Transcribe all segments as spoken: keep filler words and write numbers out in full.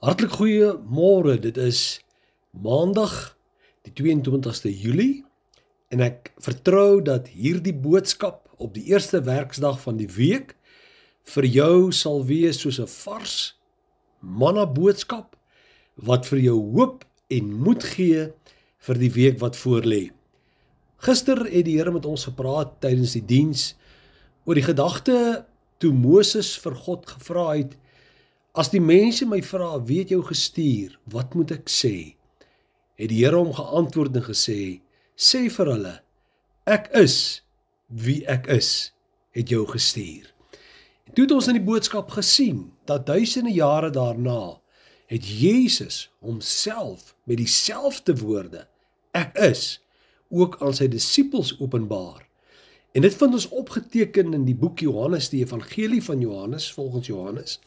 Hartlik goeie môre, dit is Maandag, die twee en twintigste Julie, en ek vertrou dat hierdie boodskap op die eerste werksdag van die week vir jou sal wees soos 'n vars manna boodskap, wat vir jou hoop en moed gee vir die week wat voorlê. Gister het die Here met ons gepraat tydens die diens oor die gedagte toe Moses vir God gevra het, as die mense my vra, wie het jou gestuur, wat moet ek sê? Het die Here hom geantwoord en gesê, sê vir hulle, ek is wie ek is, het jou gestuur. En toe het ons in die boodskap gesien, dat duisende jare daarna, het Jesus homself met dieselfde woorde, ek is, ook aan sy disippels openbaar. En dit vind ons opgeteken in die boek Johannes, die evangelie van Johannes, volgens Johannes.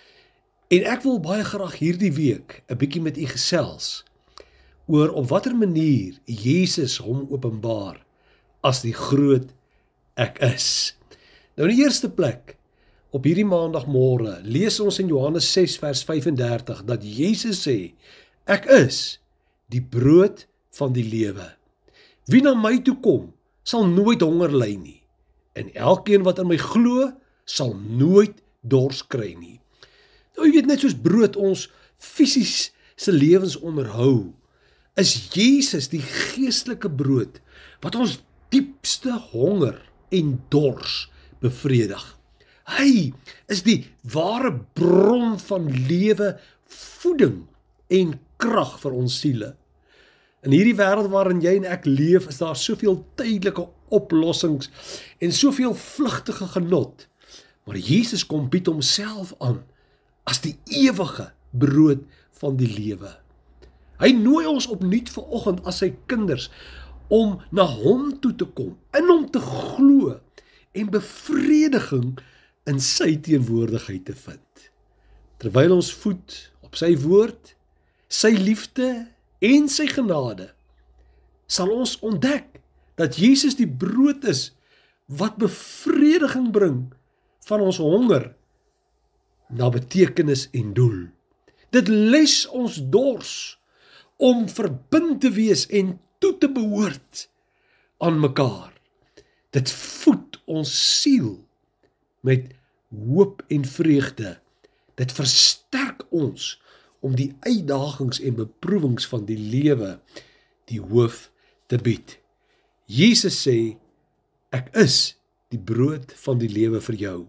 En ek wil baie graag hierdie week 'n bietjie met u gesels oor op watter manier Jesus hom openbaar as die groot ek is. Nou in die eerste plek, op hierdie maandagmôre, lees ons in Johannes ses vers vyf en dertig, dat Jesus sê, ek is die brood van die lewe. Wie na my toe kom, sal nooit honger ly nie, en elkeen wat in my glo, sal nooit dors kry nie. Nou, jy weet, net soos brood ons fisies se lewens onderhou, is Jesus die geestelike brood, wat ons diepste honger en dors bevredig. Hy is die ware bron van lewe, voeding en krag vir ons siele. In hierdie wêreld waarin jy en ek leef, is daar soveel tydelike oplossings en soveel vlugtige genot, maar Jesus kom bied homself aan as die ewige brood van die lewe. Hy nooi ons opnuut vanoggend as sy kinders om na hom toe te kom, in hom te glo en bevrediging in sy teenwoordigheid te vind. Terwyl ons voed op sy woord, sy liefde en sy genade, sal ons ontdek dat Jesus die brood is wat bevrediging bring van ons honger na betekenis en doel. Dit les ons dors om verbind te wees en toe te behoort aan mekaar. Dit voed ons siel met hoop en vreugde. Dit versterk ons om die uitdagings en beproewings van die lewe die hoof te bied. Jesus sê, ek is die brood van die lewe vir jou.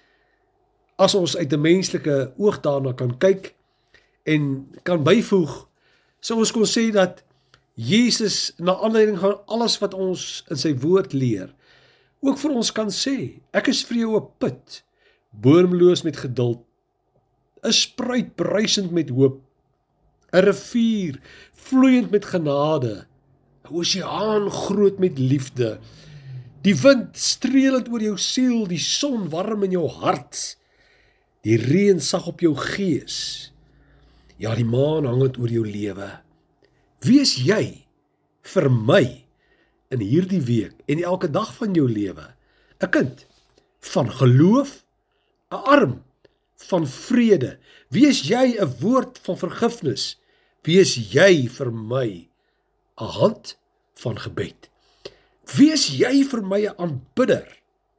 As ons uit 'n menslike oog daarna kan kyk en kan byvoeg, sou ons kon sê dat Jesus, na aanleiding van alles wat ons in sy woord leer, ook vir ons kan sê, ek is vir jou 'n put, boomloos met geduld, 'n spruit bruisend met hoop, 'n rivier vloeiend met genade, 'n oseaan groot met liefde, die wind streelend oor jou siel, die son warm in jou hart, die reën sag op jou gees, ja, die maan hangend oor jou lewe. Wie is jy vir my in hierdie week en elke dag van jou lewe? 'n kind van geloof, 'n arm van vrede. Wie is jy 'n woord van vergifnis? Wie is jy vir my 'n hand van gebed? Wie is jy vir my 'n aanbidder?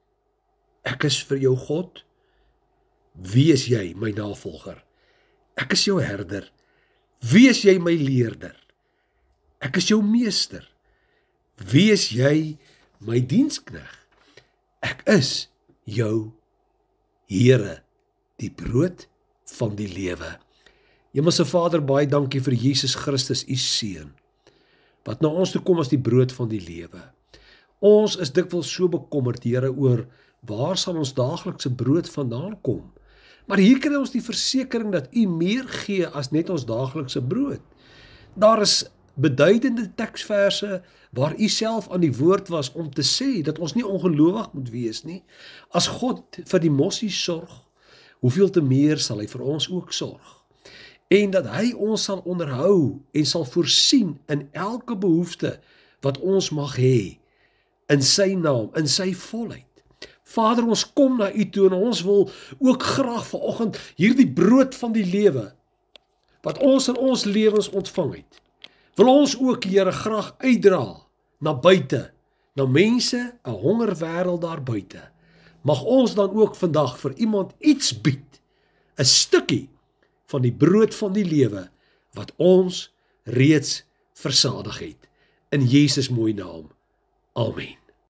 Ek is vir jou God. Wie is jy my navolger? Ek is jou herder. Wie is jy my leerder? Ek is jou meester. Wie is jy my dienskneg? Ek is jou Here, die brood van die lewe. Hemelse Vader, baie dankie vir Jesus Christus, u seun, wat na ons toe kom as die brood van die lewe. Ons is dikwels so bekommerd, Here, oor waar sal ons daaglikse brood vandaan kom? Maar hier kry ons die versekering dat u meer gee as net ons daaglikse brood. Daar is beduidende teksverse waar u self aan die woord was om te sê dat ons nie ongelowig moet wees nie. As God vir die mossie sorg, hoeveel te meer sal hy vir ons ook sorg. En dat hy ons sal onderhou en sal voorsien in elke behoefte wat ons mag hê, in sy naam, in sy volheid. Vader, ons kom na u toe en ons wil ook graag vanoggend hierdie brood van die lewe wat ons in ons lewens ontvang het, wil ons ook, Here, graag uitdra na buite, na mense, 'n honger wêreld daar buite. Mag ons dan ook vandag vir iemand iets bied, 'n stukkie van die brood van die lewe, wat ons reeds versadig het. In Jesus mooi naam. Amen.